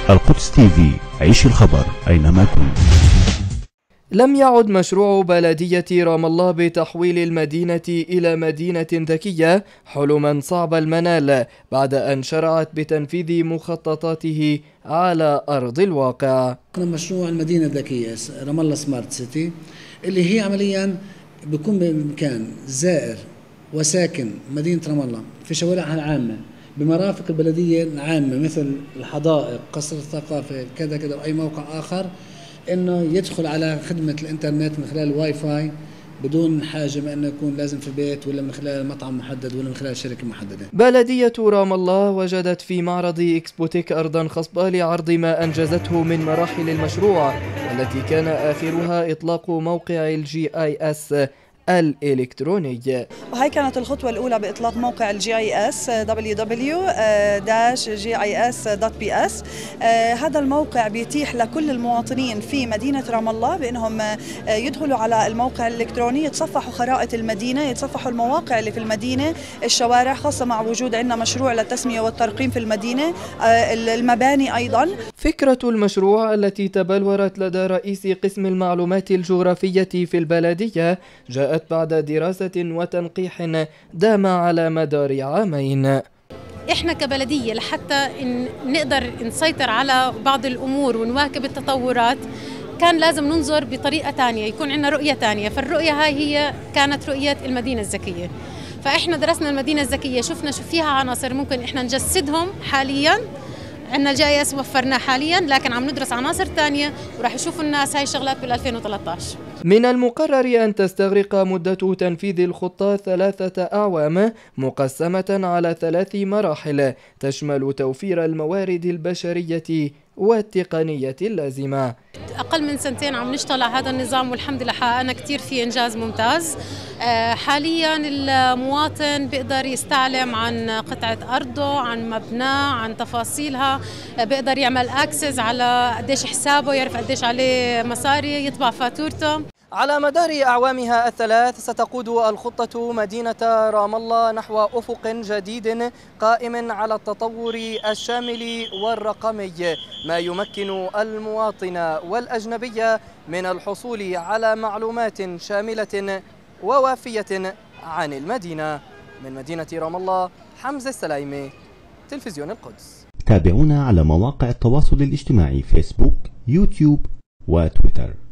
القدس تيفي، عيش الخبر أينما كنت. لم يعد مشروع بلدية رام الله بتحويل المدينة إلى مدينة ذكية حلما صعب المنال بعد أن شرعت بتنفيذ مخططاته على أرض الواقع. مشروع المدينة الذكية رام الله سمارت سيتي اللي هي عمليا بيكون بإمكان زائر وساكن مدينة رام الله في شوارعها العامة بمرافق البلدية العامة مثل الحدائق، قصر الثقافة، كذا كذا وأي موقع آخر، إنه يدخل على خدمة الإنترنت من خلال الواي فاي بدون حاجة ما إنه يكون لازم في بيت ولا من خلال مطعم محدد ولا من خلال شركة محددة. بلدية رام الله وجدت في معرض إكسبوتيك أرضا خصبة لعرض ما أنجزته من مراحل المشروع، والتي كان آخرها إطلاق موقع الGIS الإلكتروني. وهي كانت الخطوة الأولى بإطلاق موقع الGIS www.gis.ps. هذا الموقع بيتيح لكل المواطنين في مدينة رام الله بأنهم يدخلوا على الموقع الإلكتروني، يتصفحوا خرائط المدينة، يتصفحوا المواقع اللي في المدينة، الشوارع، خاصة مع وجود عندنا مشروع للتسمية والترقيم في المدينة، المباني أيضا. فكرة المشروع التي تبلورت لدى رئيس قسم المعلومات الجغرافية في البلدية جاءت بعد دراسة وتنقيح دام على مدار عامين. احنا كبلدية لحتى نقدر نسيطر على بعض الأمور ونواكب التطورات كان لازم ننظر بطريقة تانية، يكون عندنا رؤية تانية، فالرؤية هي كانت رؤية المدينة الذكية. فاحنا درسنا المدينة الذكية، شفنا شو فيها عناصر ممكن احنا نجسدهم حاليا. عندنا الGIS وفرناه حاليا، لكن عم ندرس عناصر تانية وراح يشوفوا الناس هاي الشغلات بال2013. من المقرر أن تستغرق مدة تنفيذ الخطة 3 أعوام مقسمة على 3 مراحل تشمل توفير الموارد البشرية والتقنية اللازمة. أقل من 2 عم نشتغل على هذا النظام والحمد لله حققنا كتير فيه إنجاز ممتاز. حاليا المواطن بيقدر يستعلم عن قطعة أرضه، عن مبناه، عن تفاصيلها، بيقدر يعمل أكسس على قديش حسابه، يعرف قديش عليه مصاري، يطبع فاتورته. على مدار أعوامها ال3 ستقود الخطة مدينة رام الله نحو أفق جديد قائم على التطور الشامل والرقمي، ما يمكن المواطن والأجنبي من الحصول على معلومات شاملة ووافية عن المدينة. من مدينة رام الله، حمزة السلايمي، تلفزيون القدس. تابعونا على مواقع التواصل الاجتماعي فيسبوك، يوتيوب وتويتر.